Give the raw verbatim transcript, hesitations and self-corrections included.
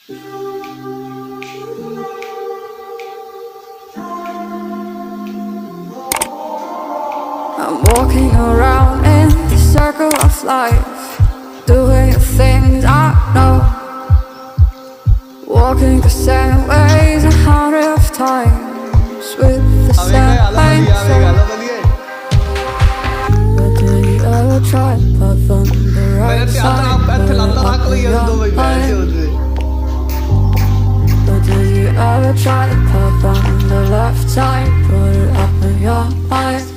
I'm walking around in the circle of life, doing the things I know, walking the same ways a hundred of times with the same soul. But did you ever try path on the right side, put it up in your mind? But did you ever try the path on the left side, put it up in your mind?